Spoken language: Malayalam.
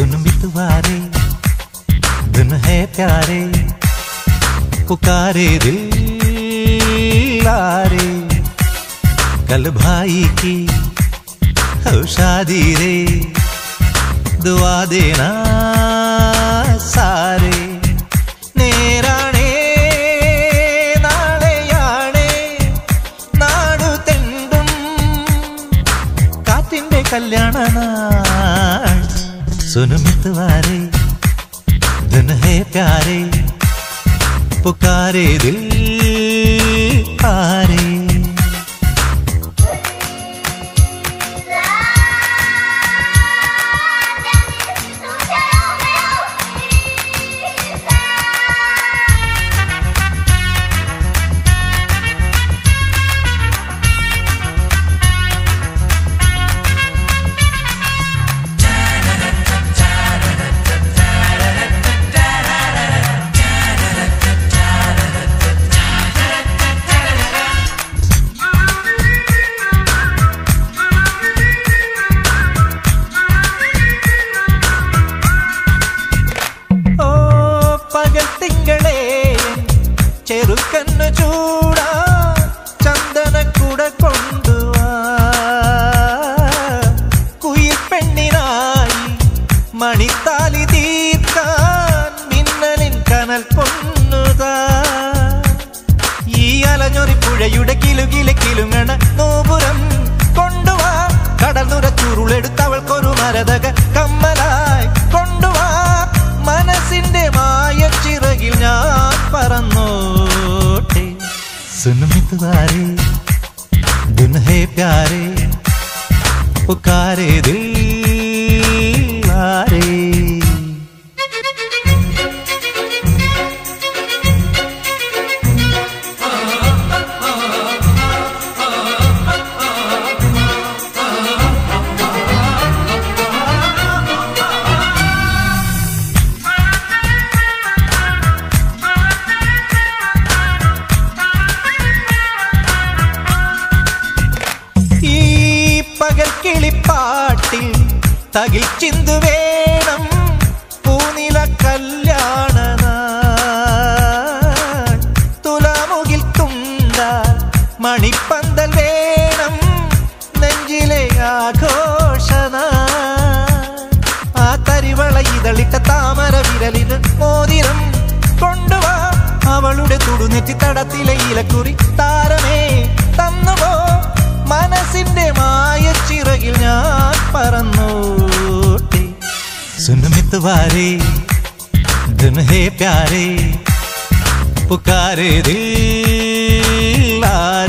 सुन मितवारे दिन है प्यारे पुकारे दिल लारे कल भाई की हो शादी रे दुआ देना सारे നേരാണേ നാളെയാണേ നാടു തെണ്ടും കാറ്റിന്റെ കല്യാണ നാൾ सुन मितवारे दिन है प्यारे पुकारे दिल आरे ചെറുക്കന്ന് ചൂടാ ചന്ദനക്കുട കൊണ്ടുവാ കുയിൽ പെണ്ണിനായി മണിത്താലി തീർക്കാൻ മിന്നലിൻ കനൽ പൊന്നുതാ ഈ അലഞ്ഞൊറി പുഴയുടെ കിലുകിലെ കിലുങ്ങണ നോപുരം കൊണ്ടുവാ കടൽ നുര ചുരുളെടുത്തവൾക്കൊരു മരതക കമ്മലായി കൊണ്ടുവാ മനസ്സിന്റെ മായ ചിറകിൽ ഞാൻ പറന്നോട്ടെ सुन मितवारे दिन है प्यारे पुकारे दिल लारे കിളിപ്പാട്ടിൽ തകിൽ ചിന്തു വേണം പൂനില കല്യാണ തുലാമുകിൽ തുണ്ട മണിപ്പന്തൽ വേണം നെഞ്ചിലെ ആഘോഷന ആ തരിവള ഇതളിട്ട താമര വിരലിന് മോതിരം കൊണ്ടുവാ അവളുടെ തുടുനെറ്റി തടത്തിലെ ഇലക്കുറി താരമേ തന്നുപോ മനസ്സിന്റെ മായ ചിറകിൽ ഞാൻ പറന്നോട്ടെ सुन मितवारे दिन है प्यारे पुकारे दिल